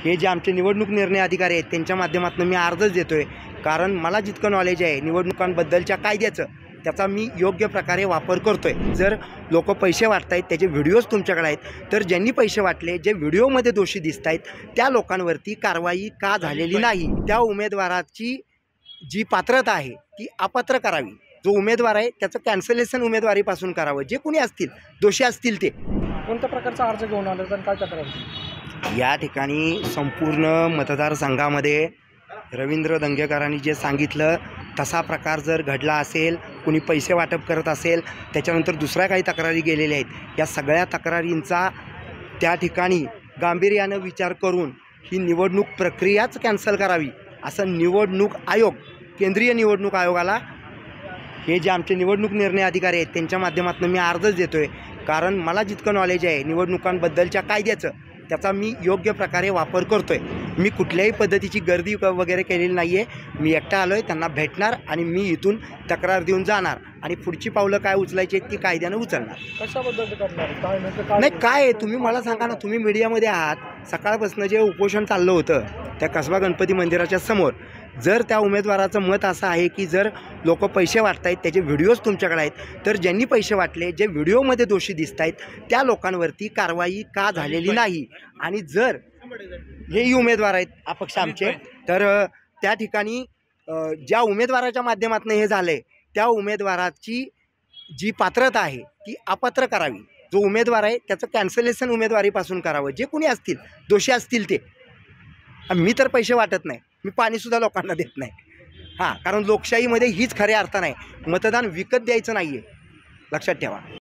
हे जे आमचे निवडणूक निर्णय अधिकारी आहेत त्यांच्या माध्यमातून मी अर्जच देतोय, कारण मला जितकं नॉलेज आहे निवडणुकांबद्दलच्या कायद्याचं त्याचा मी योग्य प्रकारे वापर करतोय। जर लोक पैसे वाटतायत त्याचे व्हिडिओज तुमच्याकडे आहेत, तर ज्यांनी पैसे वाटले जे व्हिडिओमध्ये दोषी दिसत आहेत त्या लोकांवरती कारवाई का झालेली नाही, त्या उमेदवाराची जी पात्रता आहे ती अपात्र करावी। जो उमेदवार आहे त्याचं कॅन्सलेशन उमेदवारीपासून करावं, जे कोणी असतील दोषी असतील ते। कोणत्या प्रकारचा अर्ज घेऊन आले तर काय तक्रार? या ठिकाणी संपूर्ण मतदारसंघामध्ये रवींद्र दंगेकरांनी जे सांगितलं तसा प्रकार जर घडला असेल, कुणी पैसे वाटप करत असेल, त्याच्यानंतर दुसऱ्या काही तक्रारी गेलेल्या आहेत, या सगळ्या तक्रारींचा त्या ठिकाणी गांभीर्यानं विचार करून ही निवडणूक प्रक्रियाच कॅन्सल करावी असं निवडणूक आयोग, केंद्रीय निवडणूक आयोगाला हे जे आमचे निवडणूक निर्णय अधिकारी आहेत त्यांच्या माध्यमातून मी अर्जच देतोय, कारण मला जितकं नॉलेज आहे निवडणुकांबद्दलच्या कायद्याचं त्याचा मी योग्य प्रकारे वापर करतोय। मी कुठल्याही पद्धतीची गर्दी वगैरे केलेली नाही आहे। मी एकटा आलो आहे, त्यांना भेटणार आणि मी इथून तक्रार देऊन जाणार आणि पुढची पावलं काय उचलायची ती कायद्यानं उचलणार। कशाबद्दल करणार? नाही काय तुम्ही मला सांगा ना, तुम्ही मीडियामध्ये आहात, सकाळपासून जे उपोषण चाललं होतं त्या कसबा गणपती मंदिराच्या समोर, जर त्या उमेदवाराचं मत असं आहे की जर लोक पैसे वाटतायत त्याचे व्हिडिओज तुमच्याकडे आहेत, तर ज्यांनी पैसे वाटले जे व्हिडिओमध्ये दोषी दिसत आहेत त्या लोकांवरती कारवाई का झालेली नाही, आणि जर हेही उमेदवार आहेत अपक्ष आमचे, तर त्या ठिकाणी ज्या उमेदवाराच्या माध्यमातून हे झालं आहे त्या उमेदवाराची जी पात्रता आहे ती अपात्र करावी। जो उमेदवार आहे त्याचं कॅन्सलेशन उमेदवारीपासून करावं, जे कोणी असतील दोषी असतील ते। मी तर पैसे वाटत नाही, मी पाणीसुद्धा लोकांना देत नाही। हां, कारण लोकशाहीमध्ये हीच खऱ्या अर्थानं आहे, मतदान विकत द्यायचं नाही आहे, लक्षात ठेवा।